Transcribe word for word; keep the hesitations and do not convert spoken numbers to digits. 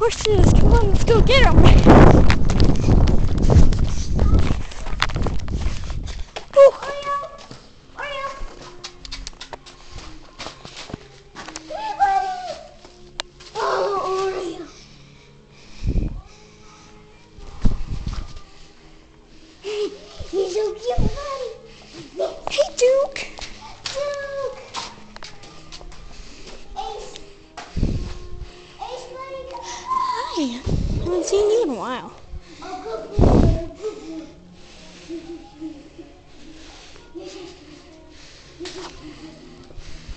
Horses, come on, let's go get them. Oreo! Oreo! Hey, buddy! Oh, Oreo! Hey, he's so cute, buddy! Hey, Duke! Duke! Ace! Ace, buddy, come on! Hi, I haven't seen you in a while. Oh, good boy, good boy.